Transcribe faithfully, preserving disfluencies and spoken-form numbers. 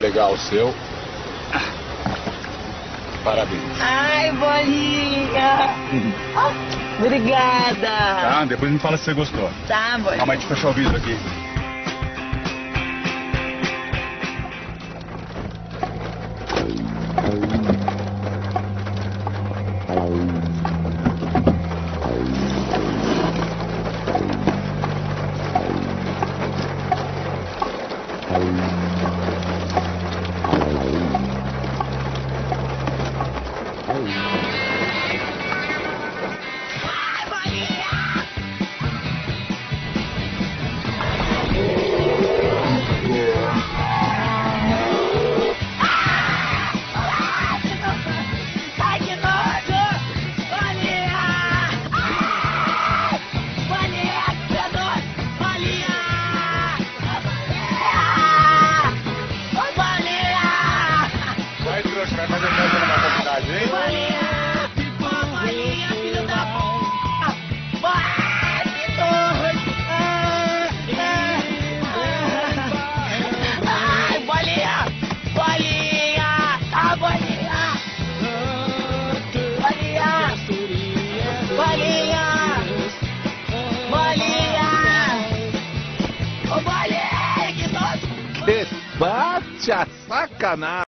pegar o seu. Parabéns. Ai, bolinha. Obrigada. Tá, depois me fala se você gostou. Tá, bolinha. Calma aí, deixa eu fechar o vidro aqui. Vai fazer festa na minha comunidade, hein? Bolinha! Bolinha, filho da p... Vai, que doido! Ai, bolinha! Bolinha! Ah, bolinha! Bolinha! Bolinha! Bolinha! Ô, bolinha, que doido! Que bate a sacanagem!